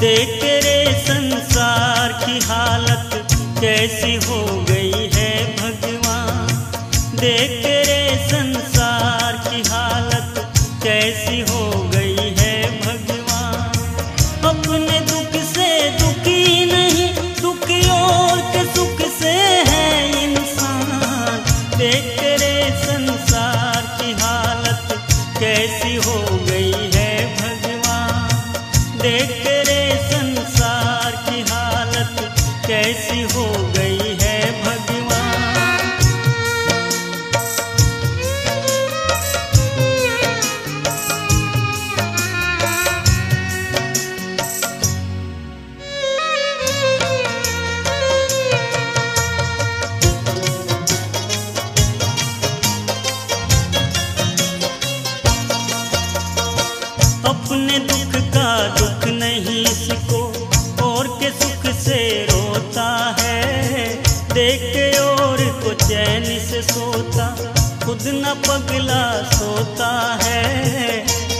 देख तेरे संसार की हालत कैसी हो गई है भगवान। देख तेरे संसार की हालत कैसी हो गई है भगवान। अपने दुख से दुखी नहीं, दुखी और के सुख से है इंसान। देख तेरे संसार की हालत कैसी हो गई है भगवान। देख तेरे संसार की हालत कैसी हो गई है भगवान। अपने दुख का दुख नहीं इसको, और के सुख से रोता है। देख के और को चैन से सोता, खुद न पगला सोता है।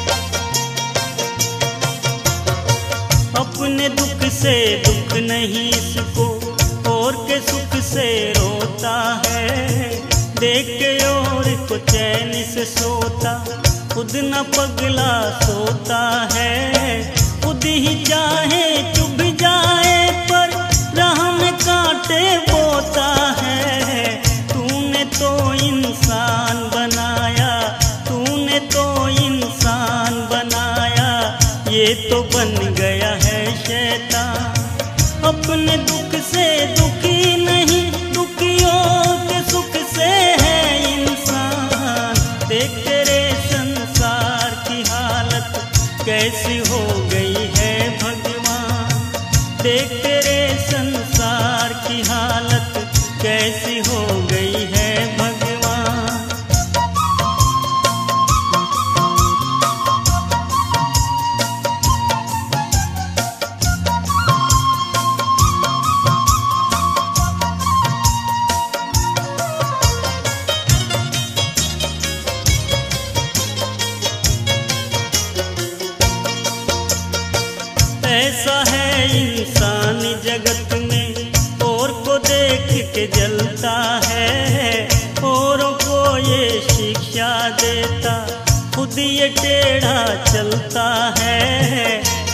अपने दुख से दुख नहीं इसको, और के सुख से रोता है। देख के और को चैन से सोता, खुद न पगला सोता है। खुद ही चाहे चुभ जाए पर राह में कांटे बोता है। तूने तो इंसान बनाया, तूने तो इंसान बनाया, ये तो बन गया है शैतान। अपने दुख से दुखी नहीं, दुखियों के सुख से है इंसान। देख तेरे संसार की हालत कैसी हो गई है भगवान। देख तेरे संसार की हालत कैसी हो गई है भगवान। ऐसा है इंसान जगत में, और को देख के जलता है। औरों को ये शिक्षा देता, खुद ये टेढ़ा चलता है।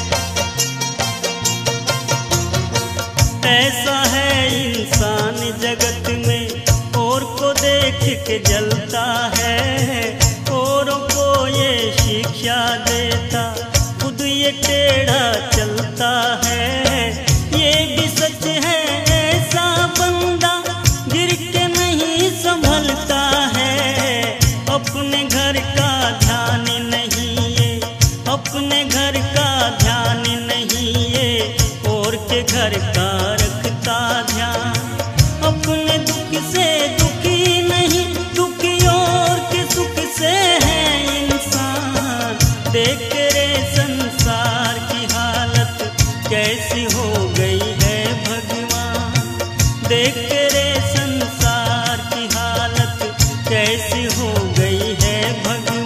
ऐसा है इंसान जगत में, और को देख के जलता है। औरों को ये शिक्षा देता, खुद ये टेढ़ा चलता है। ये भी सच है ऐसा बंदा गिर के नहीं संभलता है। अपने घर का ध्यान नहीं ये, अपने घर का ध्यान नहीं ये, और के घर का रखता ध्यान। अपने दुख से दुखी नहीं, दुखी और के सुख से है इंसान। देख तेरे संसार की हालत कैसी हो गई है भगवान। देख तेरे संसार की हालत कैसी हो गई है भगवान।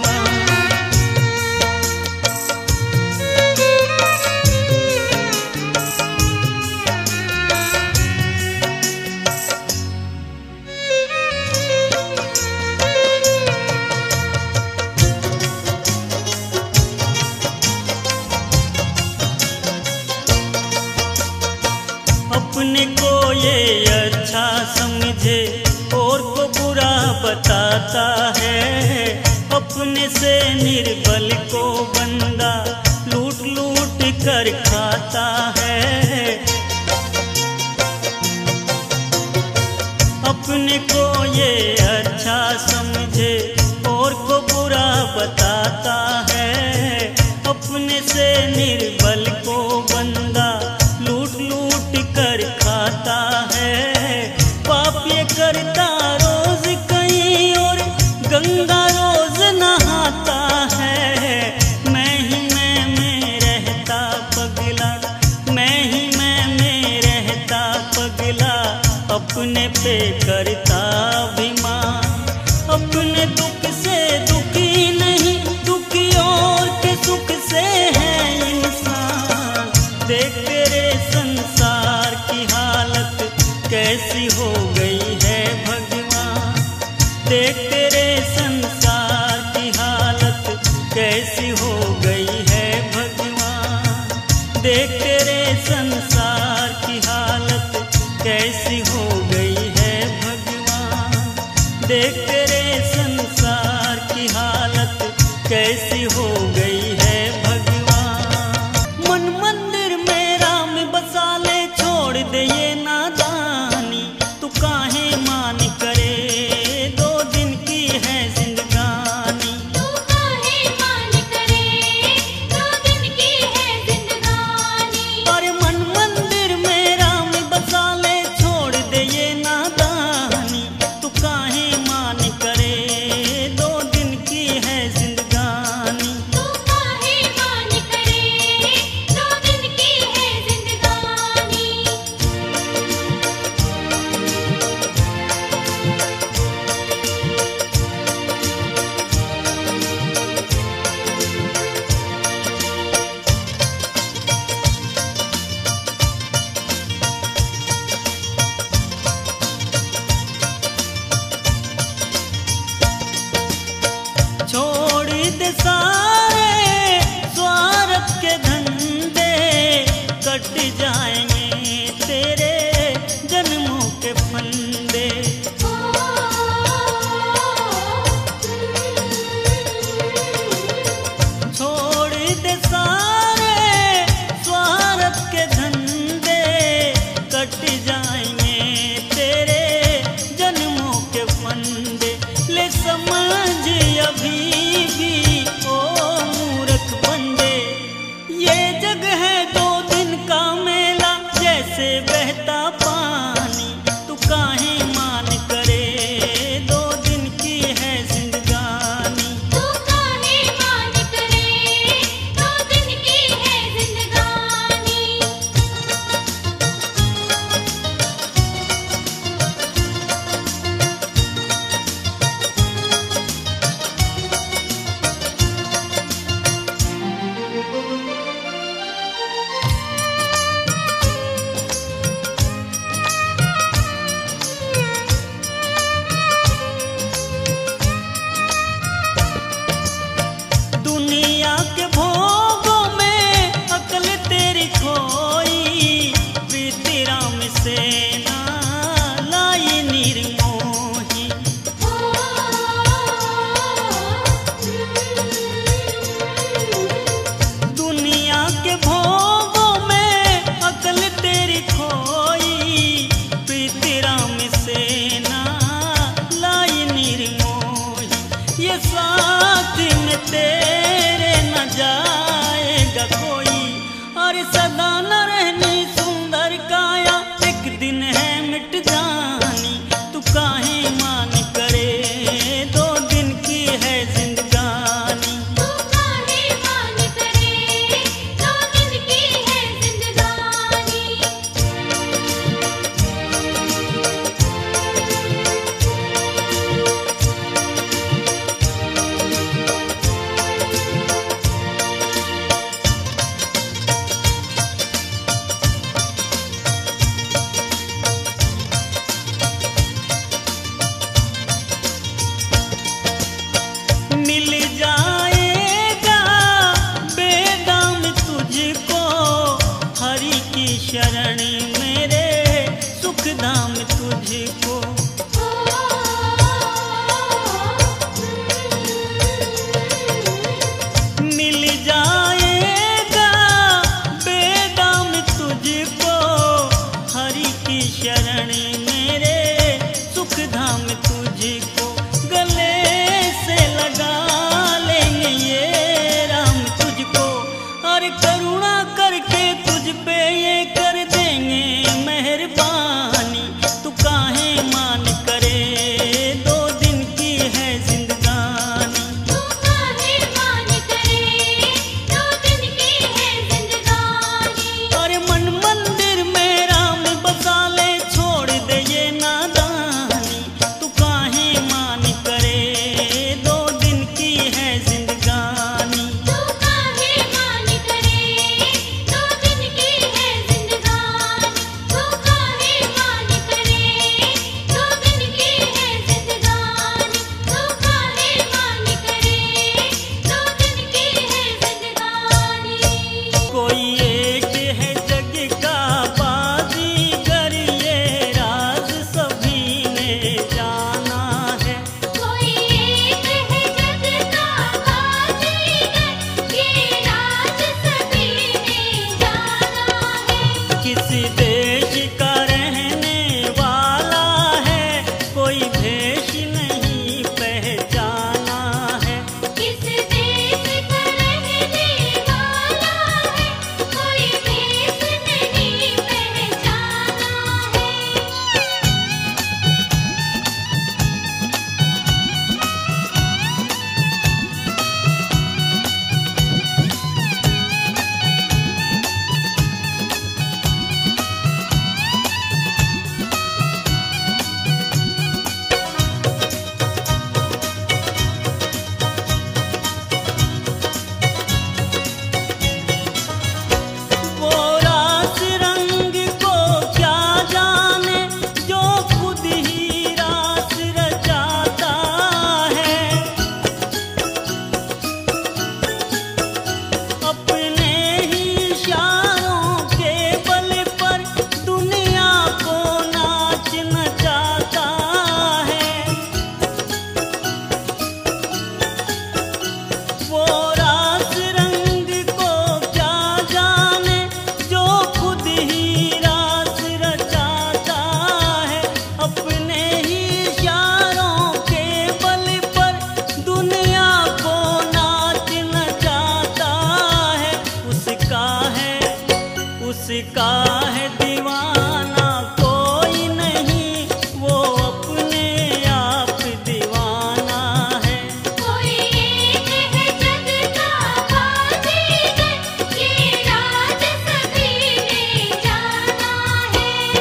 अपने को ये अच्छा समझे, और को बुरा बताता है। अपने से निर्बल को बंदा लूट लूट कर खाता है। अपने को ये अच्छा समझे, और को बुरा बताता है। अपने से निर्बल को बंदा लूट लूट कर खाता है। पाप ये करता रोज कहीं, और गंगा रोज नहाता है। मैं ही मैं में रहता पगला, मैं ही मैं में रहता पगला, अपने पे करता अभिमान। अपने दुख से दुखी नहीं, दुखी और के सुख से है इंसान। देख तेरे संसार की हालत कैसी हो गई है भगवान। देख तेरे संसार की हालत कैसी हो गई है भगवान। देख तेरे संसार की हालत कैसी हो गई है भगवान। देख तेरे संसार की हालत कैसी हो गई है भगवान। मन मंदिर में राम बसा ले, छोड़ दे ये नादानी, तू काहे मान करे, दो दिन की है जिंदगानी। तू काहे मान करे, दो दिन की है जिंदगानी। और मन मंदिर में राम बसा ले, छोड़ दे ये नादानी, तू काहे मान करे, दो दिन की है जिंदगानी। तू काहे मान करे, दो दिन की है जिंदगानी। छोड़ दे सारे स्वार्थ के धंधे, कट जाएंगे तेरे जन्मों के फंदे। छोड़ दे सारे स्वार्थ के धंधे, कट जाएंगे तेरे जन्मों के फंदे। ले समझ अभी भी ओ मूर्ख बंदे, ये जग है दो दिन का मेला, जैसे बहता पानी, तू काहे मान करे, दो दिन की है जिंदगानी। तू काहे मान करे, दो दिन की है जिंदगानी। दुनिया के भोगों में अकल तेरी खोई, प्रीति राम से ना लाई निर्मोही। दुनिया के भोगों में अकल तेरी खोई, प्रीति राम से ना लाई निर्मोही। ये साथ में तेरे न जाएगा कोई, और सदा न रहनी सुंदर काया, एक दिन है मिट जानी, तू काहे मान करे, दो दिन की है जिंदगानी। तू काहे मान करे, दो दिन की है जिंदगानी। मिल जाएगा बेदाम तुझको, हरि की शरण मेरे सुख धाम तुझको। मिल जाएगा बेदाम तुझको, हरि की शरण मेरे सुख धाम तुझको। गले से लगा लेंगे ये राम तुझको, और करुणा करके तुझ पे ये कर देंगे देश का रहने वाला है, कोई भेष नहीं पहचाना है। किस देश का रहने वाला है, कोई भेष नहीं पहचाना है। वो रास रंग को क्या जाने, जो खुद ही रास रचाता है। अपने ही इशारों के बल पर दुनिया को नाच नचाता है। वो रास रंग को क्या जाने, जो खुद ही रास रचाता है। अपने ही इशारों के बल पर दुनिया को नाच नचाता है। उसका है दीवाना कोई नहीं, वो अपने आप दीवाना है। कोई एक है जग का बाजीगर, ये राज सभी ने जाना है।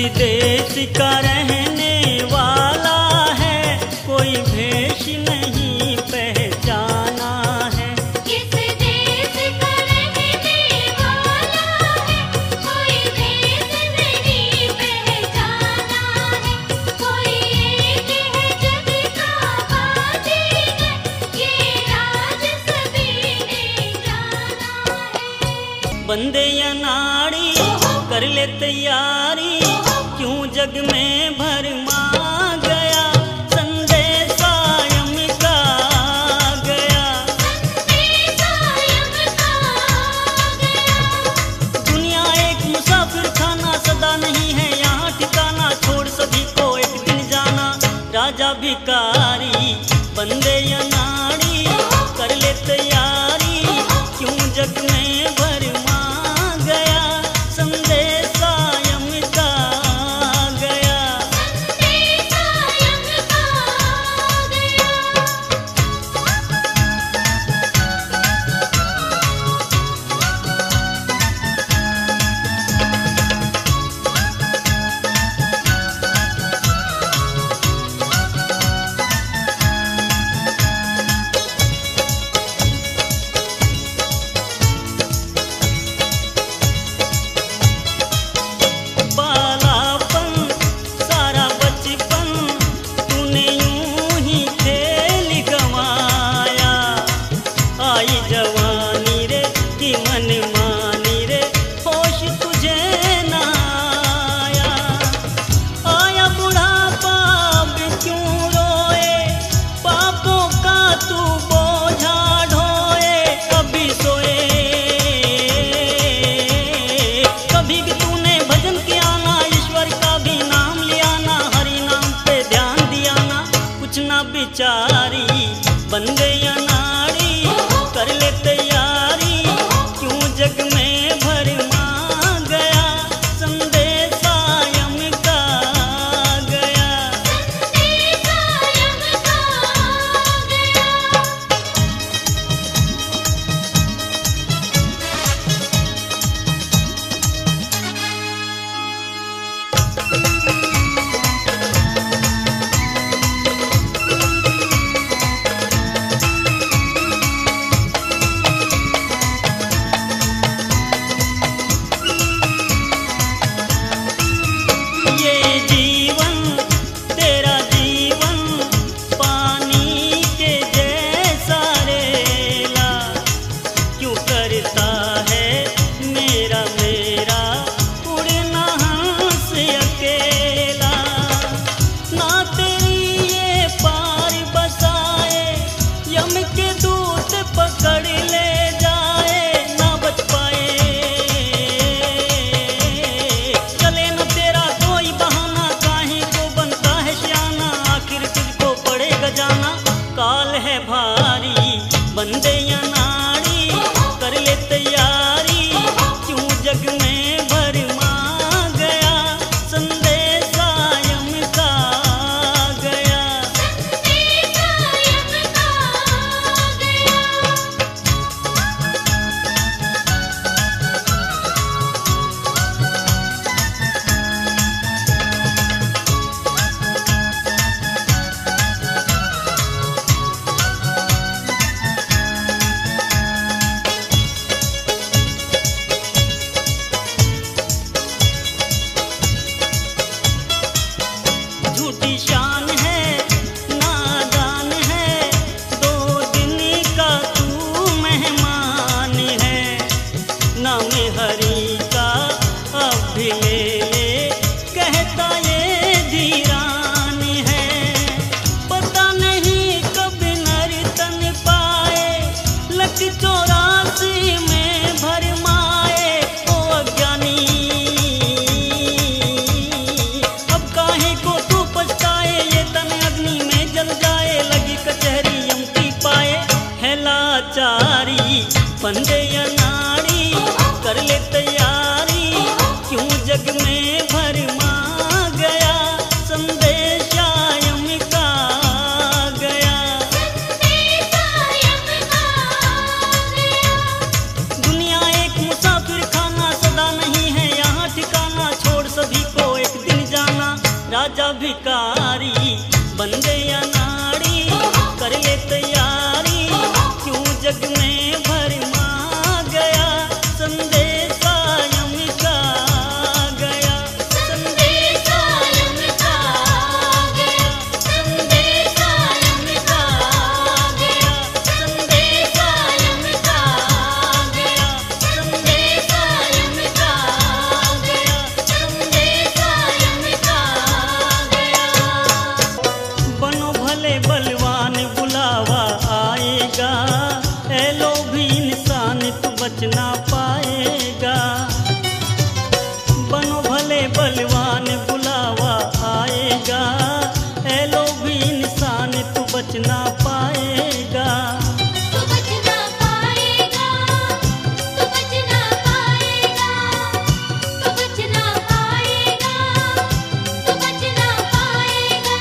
देश का रहने वाला है, कोई भेष नहीं पहचाना है। किस देश का रहने वाला है, कोई भेष नहीं पहचाना है। कोई एक है जग का बाजीगर, ये राज सभी ने जाना है। बंदे या नाड़ी कर ले तैयारी, क्यों जग में भरमा गया संदेशा यम का गया। संदेशा यम का गया। दुनिया एक मुसाफिर खाना, सदा नहीं है यहाँ ठिकाना, छोड़ सभी को एक दिन जाना। राजा भिखारी बंदे या नाड़ी कर ले तैयारी, क्यों जग में भरमा गया संदेशा यम का गया। संदेशा यम का गया। बालापन सारा बचपन तूने यूं ही खेल गंवाया। आई जवानी रे कि मन मानी रे, होश तुझे न आया। आया बुढ़ापा अब क्यों रोए, पापों का तू बोझा ढोए। कभी सोए कभी भी तूने भजन किया ना, ईश्वर का भी नाम लिया ना, हरि नाम पे ध्यान दिया ना। कुछ ना बिचारी बंदे या नाड़ी कर ले तैयारी, क्यों जग में भरमा गया संदेशा यम का गया। संदेशा यम का गया। ये जीवन तेरा जीवन पानी के जैसा रेला, क्यों करता है मेरा मेरा उड़ना हंस अकेला। ना तेरी ये पार बसाए, यम के दूत पकड़ ले जाए, ना बच पाए। चले न तेरा कोई बहाना, काहे को बनता है श्याना, आखिर तुझको पड़ेगा जाना। काल है भारी बंदे या नाड़ी कर ले तैयारी, क्यों जग में भरमा गया संदेशा यम का गया। संदेशा यम का गया। झूठी शान है नादान है, 2 दिन का तू मेहमान है। नाम हरि का अब भी ले ले, कहता ये धीरान है। पता नहीं कब नर्तन पाए, लक 84 में भरमाए। ओ अज्ञानी अब काहे को तू पछताए, ये तन अग्नि में जल जाए। लगी कचहरी यम की पाए, है लाचारी बंदे या नाड़ी कर ले तैयारी, क्यों जग में भरमा गया संदेशा यम का गया। संदेशा यम का गया। दुनिया एक मुसाफिर खाना, सदा नहीं है यहाँ ठिकाना, छोड़ सभी को एक दिन आजा भिकारी बन गया नारी, कर ले तैयारी क्यों जग में भरमा गया, संदेशा यम का गया, संदेशा यम का गया, संदेशा यम का गया, संदेशा यम का गया, संदेशा यम का गया, संदेशा यम का गया। बनो भले बलवान बुलावा आएगा, ए लोभी इंसान तू बच ना पाएगा। बनो भले बलवान बुलावा आएगा, ए लोभी इंसान तू बच ना पाएगा। तू बच ना पाएगा, तू बच ना पाएगा, तू बच ना पाएगा, तू बच ना पाएगा।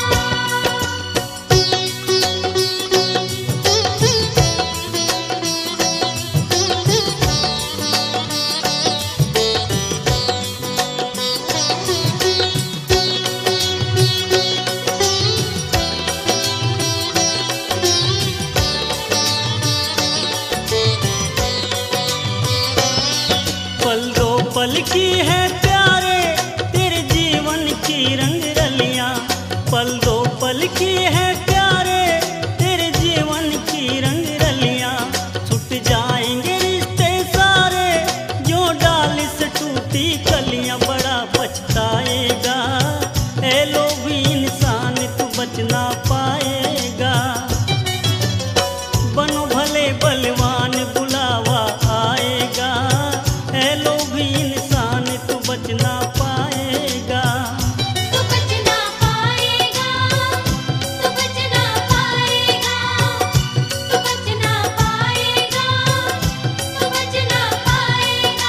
पल दो पल की है प्यारे तेरे जीवन की रंग रलियां, पल दो पल की है प्यारे तेरे जीवन की रंग रलियां। छूट जाएंगे रिश्ते सारे जो डाल से टूटी कलियां, बड़ा पछताएगा ए लोभी इंसान तू बच ना पाएगा। बनो भले बलवान बुलावा आएगा, ए लोभी इंसान तू बच ना पाएगा। तू बच ना पाएगा, तू बच ना पाएगा, तू बच ना पाएगा, तू बच ना पाएगा।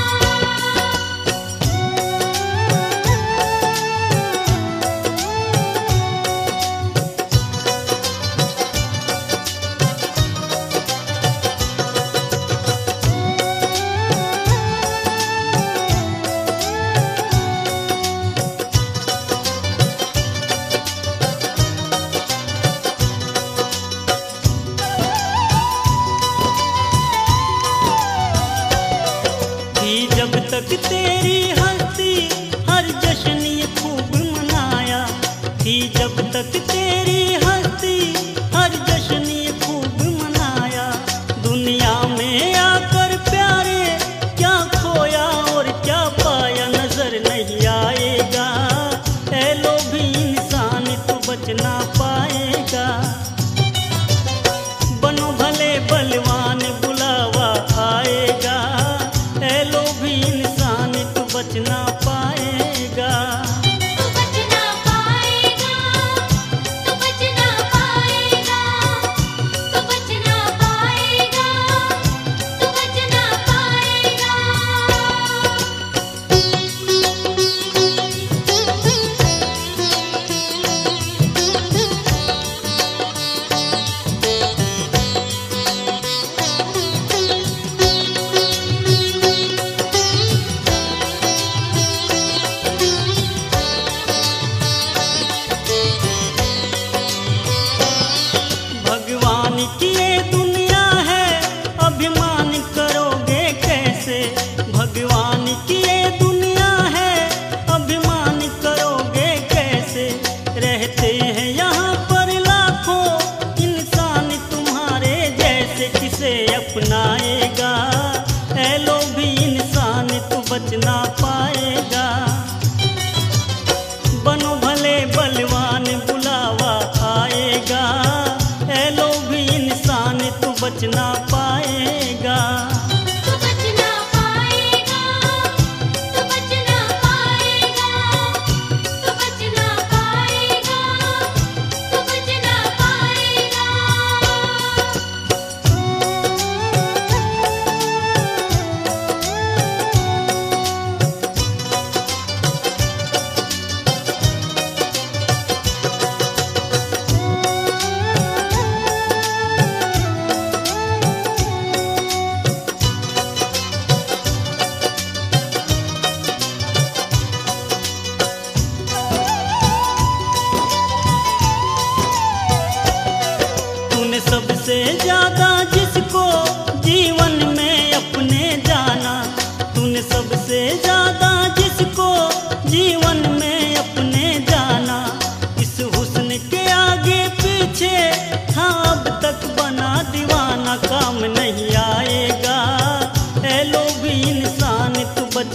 थी जब तक तेरी हस्ती हर जश्न ये खूब मनाया, थी जब तक तेरी हस्ती हर जश्न ये खूब मनाया। दुनिया में आकर प्यारे क्या खोया और क्या पाया नजर नहीं आएगा, ए लोभी इंसान तू बच ना पाएगा। बनो भले बलवान बुलावा आएगा, ए लोभी इंसान तू बच ना पाएगा। तू बच ना पाएगा, तू बच ना पाएगा, तू बच ना पाएगा, तू बच ना पाएगा। भगवान की ये दुनिया है अभिमान करोगे कैसे, भगवान की ये दुनिया है अभिमान करोगे कैसे। रहते हैं यहाँ पर लाखों इंसान तुम्हारे जैसे, किसे अपनाएगा ए लोभी इंसान तू बच ना पाएगा। बनो भले बलवान बुलावा आएगा, ए लोभी इंसान तू बच ना पाएगा। तू बच ना पाएगा, तू बच ना पाएगा, तू बच ना पाएगा, तू बच ना पाएगा।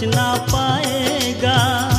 बच ना पाएगा।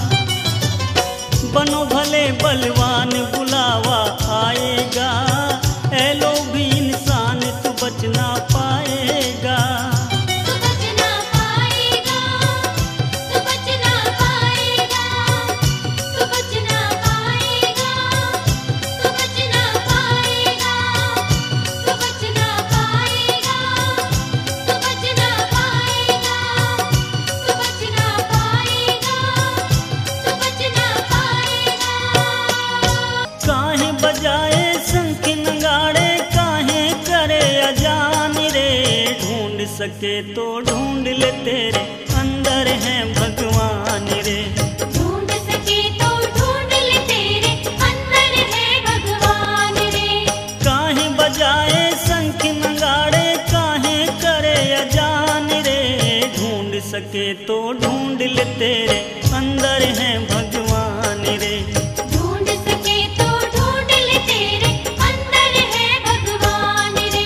बनो भले बलवान बुलावा आएगा, ऐ लो भी इंसान तू बच ना पाएगा। तू बच ना पाएगा, तू बच ना पाएगा, तू बच ना पाएगा, तू बच ना पाएगा, तू बच ना पाएगा, तू बच ना पाएगा, तू बच ना पाएगा, तू बच ना पाएगा। काहे बजाए शंख नगाड़े, काहे करे अजान रे, ढूंढ सके तो ढूंढ ले तेरे अंदर है भगवान रे। ढूंढ सके तो ढूंढ ले तेरे अंदर है भगवान रे। काहे बजाए शंख नगाड़े, काहे करे अजान रे, ढूंढ सके तो ढूंढ ले तेरे अंदर है भगवान रे। ढूंढ सके तो ढूंढ ले तेरे अंदर है भगवान रे।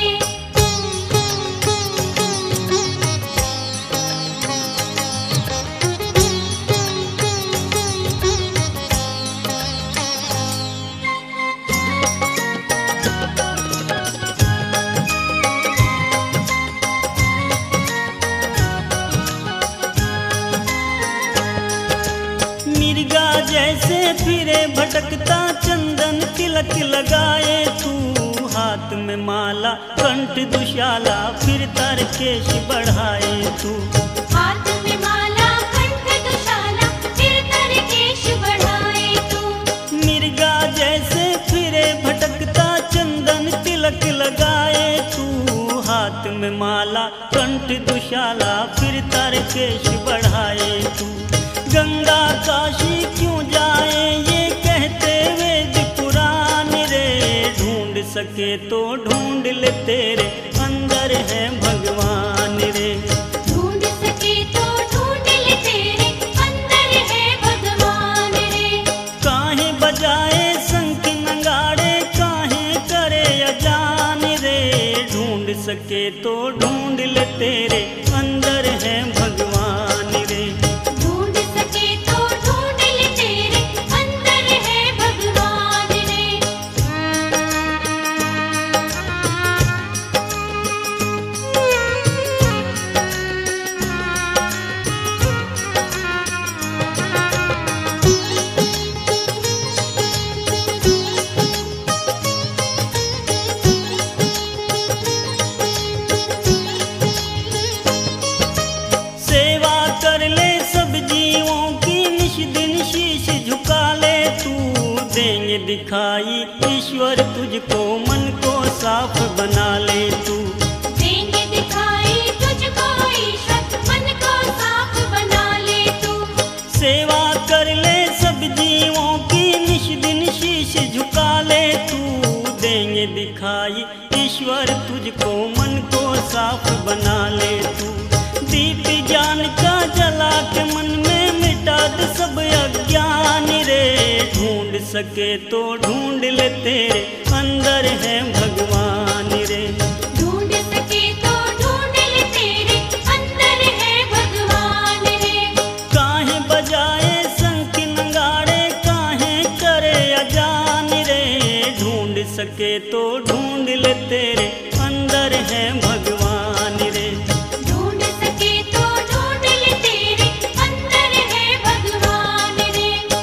मिर्गा जैसे फिरे भटकता, चंदन तिलक लगाए तू, हाथ में माला कंठ दुशाला, फिर तार केश बढ़ाए तू। हाथ में माला कंठ दुशाला, फिर तर केश बढ़ाए तू। मिर्गा जैसे फिरे भटकता, चंदन तिलक लगाए तू, हाथ में माला कंठ दुशाला, फिर तार केश बढ़ाए तू। गंगा काशी क्यों जाए ये कहते वेद पुराण रे, ढूंढ सके तो ढूंढ ले तेरे अंदर है भगवान रे। ढूंढ सके तो ढूंढ ले तेरे अंदर है भगवान रे। काहे बजाए शंख नगाड़े, काहे करे अजान रे, ढूंढ सके तो ढूंढ ले तेरे अंदर है भगवान रे। ढूंढ सके तो ढूंढ ले तेरे अंदर है भगवान रे। सेवा कर ले सब जीवों की, निश दिन शीश झुका ले तू, देंगे दिखाई ईश्वर तुझको, मन को साफ बना ले तू। देंगे दिखाई तुझको ईश्वर, मन को साफ बना ले तू। सेवा कर ले सब जीवों की, निश दिन शीश झुका ले तू, देंगे दिखाई ईश्वर तुझको, मन को साफ बना ले तू। दीप ज्ञान का जला के मन में मिटा दे सब अज्ञान रे, ढूंढ सके तो ढूंढ ले तेरे अंदर है भगवान रे। ढूंढ सके तो ढूंढ ले तेरे अंदर है भगवान रे। काहे बजाए शंख नगाड़े, काहे करे अजान रे, ढूंढ सके तो ढूंढ ले तेरे अंदर है भगवान रे। ढूंढ सके तो ढूंढ ले तेरे अंदर है भगवान रे।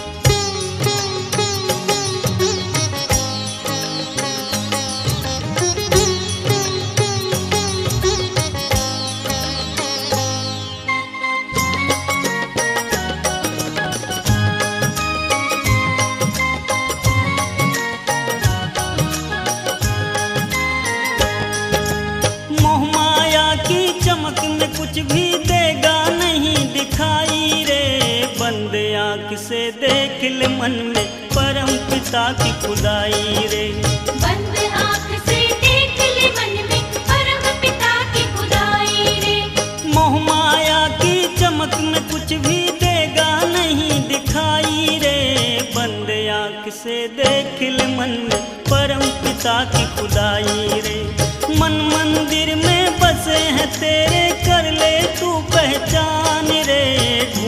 चमक में कुछ भी देगा नहीं दिखाई रे, बंद आँख से देख ले मन में परम पिता की खुदाई रे। बंद आँख से देख ले मन में परम पिता की खुदाई रे। मोह माया की चमक में कुछ भी देगा नहीं दिखाई रे, बंद आँख से देख ले मन में परम पिता की खुदाई रे। मन मंदिर में बसे हैं तेरे, कर ले तू पहचान रे।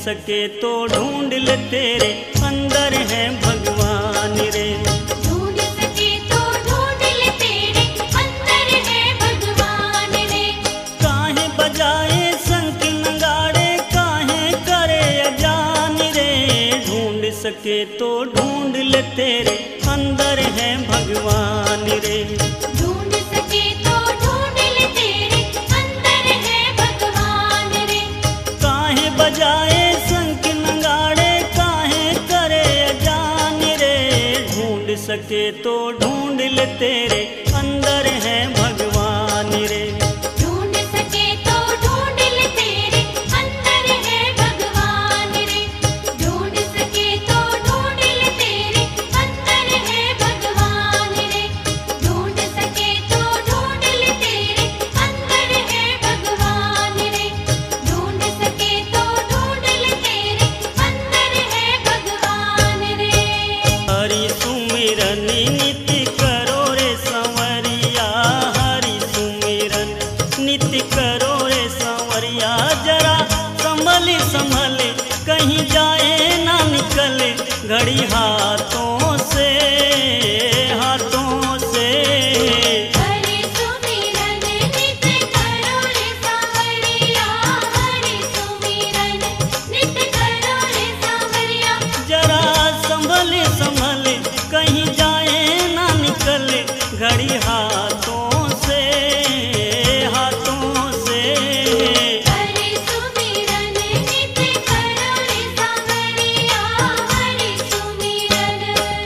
सके तो ढूंढ ले तेरे अंदर है भगवान रे। ढूंढ सके तो ढूंढ ले तेरे अंदर है भगवान रे। काहे बजाए शंख नगाड़े काहे करे अजान रे। ढूंढ सके तो ढूंढ ले तेरे अंदर है भगवान रे। ढूंढ सके तो ढूंढ ले तेरे अंदर है भगवान रे। काहे बजाए शंख नगाड़े काहे करे अजान रे। ढूंढ सके तो ढूंढ ले तेरे अंदर है भगवान रे। ढूंढ सके तो ढूंढ ले तेरे अंदर है भगवान रे। ढूंढ सके तो ढूंढ ले तेरे अंदर है भगवान रे। ढूंढ सके तो ढूंढ ले तेरे अंदर है भगवान रे। ढूंढ सके तो ढूंढ ले तेरे अंदर है भगवान रे। हरि सुमिरन नित्य करो रे संवरिया। हरि सुमिरन नित्य करो रे संवरिया। जरा संभल संभल कहीं जाए ना निकले घड़ी हाथों से हाथों से। हरि सुमिरन नित्य करो रे सांवरिया। हरि सुमिरन नित्य करो रे सांवरिया। जरा संभल संभल कहीं जाए ना निकले घड़ी हाथों से हाथों से। हरि सुमिरन नित्य करो रे सांवरिया। हरि सुमिरन।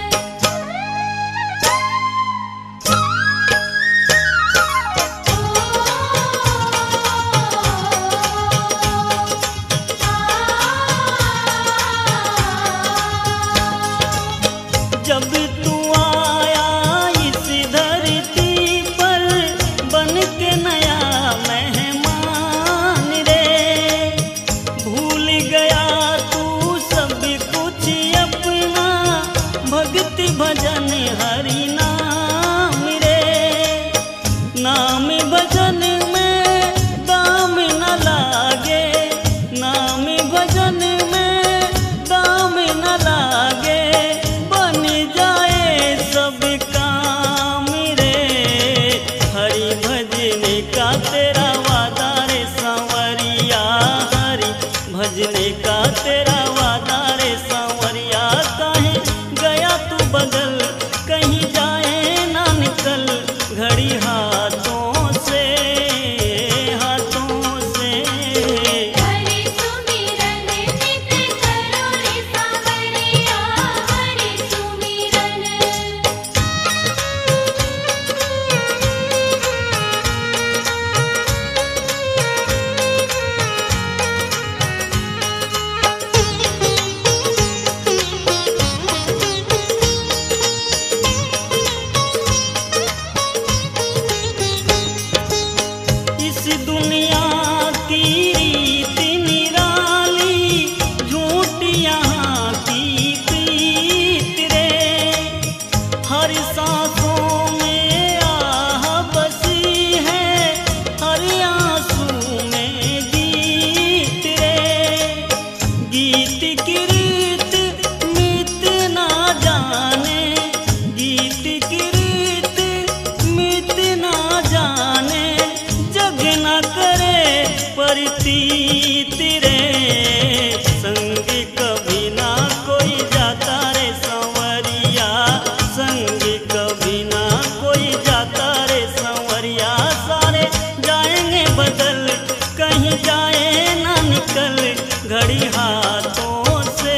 जब तू आया इस धरती पर बन के नया मेहमान रे। भूल गया तू सब कुछ अपना भक्ति भजन हरि नाम रे। नाम भजन में दाम न लागे। नाम भजन में दाम न लागे। बन जाए सब काम रे। हरि भजने का तेरा वादा रे सांवरिया। हरि भजने का तेरा वादा रे सांवरिया। काहे गया तू बदल कहीं जाए ना निकल घड़ी हाथों से हाथों से। हरि सुमिरन नित्य करो रे सांवरिया। हरि सुमिरन। इस दुनिया की रीति निराली झूठ यहाँ की प्रीत रे। हर सांसों में आह बसी है। हर आंसू में गीत रे। गीत की रीत मित ना जाने। गीत की रीत मित ना जाने। जग न करे प्रतीत रे। संग कभी ना कोई जाता रे संवरिया। संग कभी ना कोई जाता रे संवरिया। सारे जाएंगे बदल कहीं जाए ना निकल घड़ी हाथों से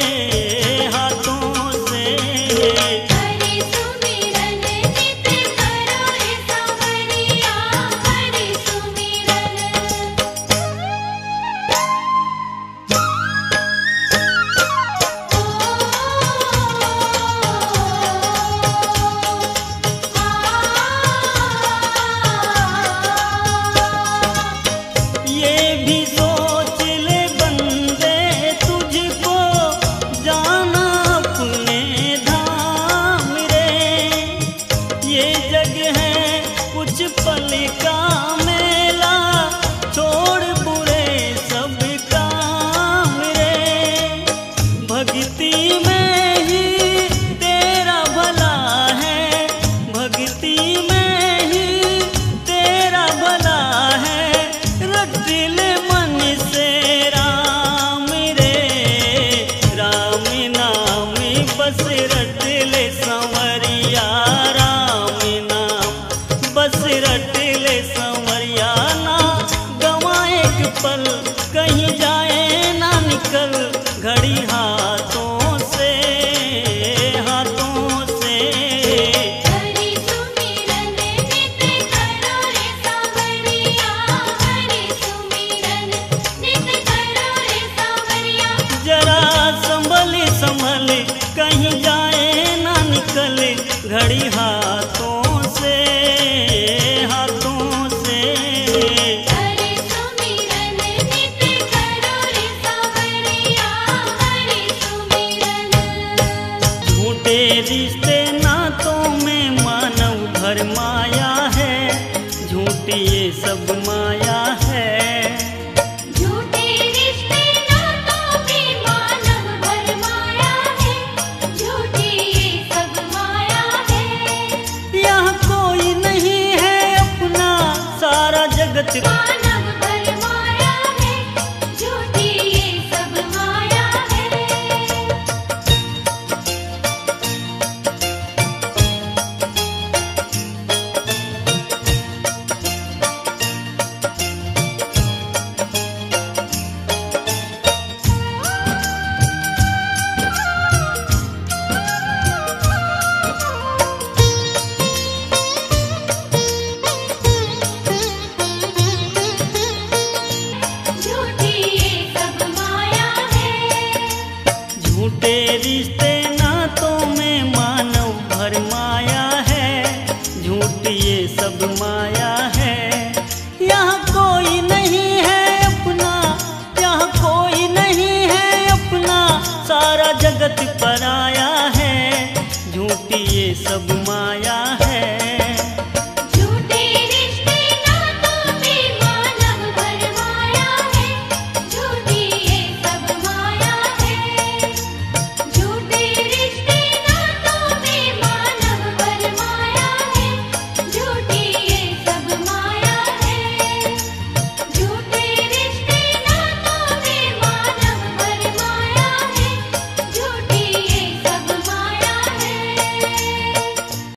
हाथों से। हरि सुमिरन नित्य करो रे सांवरिया। हरि सुमिरन। एक पल कहीं जाए ना निकल, घड़ी हाथों से, हाथों से। हरि सुमिरन नित करो रे सांवरिया, हरि सुमिरन नित करो रे सांवरिया। जरा संभल संभल कहीं जाए ना निकल, घड़ी हाथों से, हाथों से। हरि सुमिरन नित करो रे सांवरिया, हरि सुमिरन। झूठे रिश्ते नातों में मानव भर माया है, झूठी ये सब माया है। झूठे रिश्ते नातों में मानव भर माया है, झूठी ये सब माया है। यहाँ कोई नहीं है अपना, सारा जगत मानव भर माया है, झूठी ये सब माया है। झूठी ये सब माया है। झूठे रिश्ते